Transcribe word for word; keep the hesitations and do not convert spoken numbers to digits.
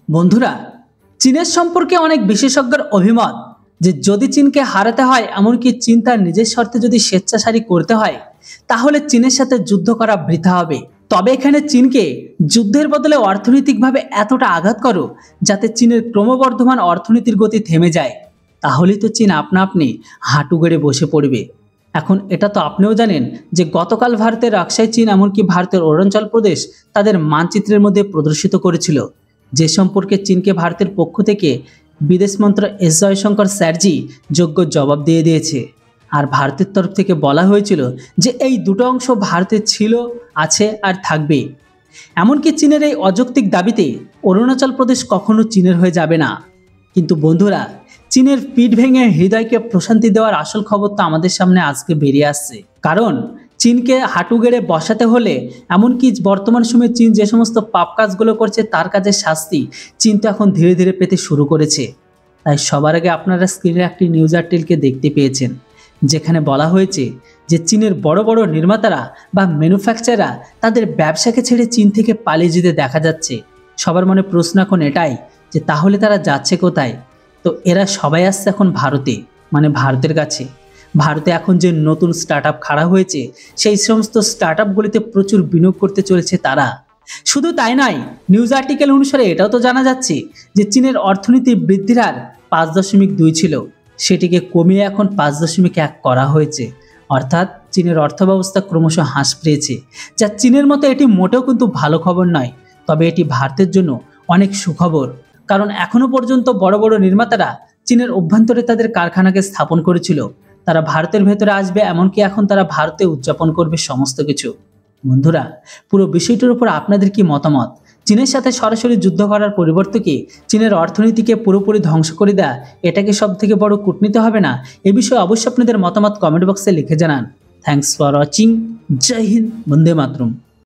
বন্ধুরা, চীনের সম্পর্কে অনেক বিশেষজ্ঞের অভিমত যে যদি চীনকে হারাতে হয়, এমনকি চীন তার নিজের স্বার্থে যদি স্বেচ্ছাচারী করতে হয়, তাহলে চীনের সাথে যুদ্ধ করা বৃথা হবে। তবে এখানে চীনকে যুদ্ধের বদলে অর্থনৈতিকভাবে এতটা আঘাত করো যাতে চীনের ক্রমবর্ধমান অর্থনীতির গতি থেমে যায়, তাহলেই তো চীন আপনা আপনি হাঁটু গেড়ে বসে পড়বে। এখন এটা তো আপনিও জানেন যে গতকাল ভারতের রাকসাই চীন এমনকি ভারতের অরুণাচল প্রদেশ তাদের মানচিত্রের মধ্যে প্রদর্শিত করেছিল, যে সম্পর্কে চীনকে ভারতের পক্ষ থেকে বিদেশমন্ত্রী এস জয়শঙ্কর স্যারজি যোগ্য জবাব দিয়ে দিয়েছে। আর ভারতের তরফ থেকে বলা হয়েছিল যে এই দুটো অংশ ভারতের ছিল, আছে আর থাকবে। এমনকি চীনের এই অযৌক্তিক দাবিতে অরুণাচল প্রদেশ কখনো চীনের হয়ে যাবে না। কিন্তু বন্ধুরা, চীনের পিঠ ভেঙে হৃদয়কে প্রশান্তি দেওয়ার আসল খবর তো আমাদের সামনে আজকে বেরিয়ে আসছে। কারণ চীনকে হাঁটু গেড়ে বসাতে হলে, এমনকি বর্তমান সময়ে চীন যে সমস্ত পাপ কাজগুলো করছে তার কাজের শাস্তি চীন তো এখন ধীরে ধীরে পেতে শুরু করেছে। তাই সবার আগে আপনারা স্ক্রিনে একটি নিউজ আর্টিকেলকে দেখতে পেয়েছেন, যেখানে বলা হয়েছে যে চীনের বড় বড় নির্মাতারা বা ম্যানুফ্যাকচারাররা তাদের ব্যবসাকে ছেড়ে চীন থেকে পালিয়ে যেতে দেখা যাচ্ছে। সবার মনে প্রশ্ন এখন এটাই যে তাহলে তারা যাচ্ছে কোথায়? তো এরা সবাই আসছে এখন ভারতে, মানে ভারতের কাছে। ভারতে এখন যে নতুন স্টার্ট আপ খাড়া হয়েছে, সেই সমস্ত স্টার্ট আপগুলিতে প্রচুর বিনিয়োগ করতে চলেছে তারা। শুধু তাই নয়, নিউজ আর্টিকেল অনুসারে এটাও তো জানা যাচ্ছে যে চীনের অর্থনীতি বৃদ্ধির হার পাঁচ দশমিক দুই ছিল, সেটিকে কমিয়ে এখন পাঁচ দশমিক এক করা হয়েছে। অর্থাৎ চীনের অর্থব্যবস্থা ক্রমশ হ্রাস পেয়েছে, যা চীনের মতো এটি মোটেও কিন্তু ভালো খবর নয়। তবে এটি ভারতের জন্য অনেক সুখবর, কারণ এখনো পর্যন্ত বড় বড় নির্মাতারা চীনের অভ্যন্তরে তাদের কারখানাকে স্থাপন করেছিল, তারা ভারতের ভেতরে আসবে, এমনকি এখন তারা ভারতে উদযাপন করবে সমস্ত কিছু। বন্ধুরা, পুরো বিষয়টির উপর আপনাদের কি মতামত? চীনের সাথে সরাসরি যুদ্ধ করার পরিবর্তে কি চীনের অর্থনীতিকে পুরোপুরি ধ্বংস করে দেয়া এটাকে সব থেকে বড় কূটনীতি হবে না? এ বিষয়ে অবশ্যই আপনাদের মতামত কমেন্ট বক্সে লিখে জানান। Thanks for watching. Jai Hind, Vande Mataram.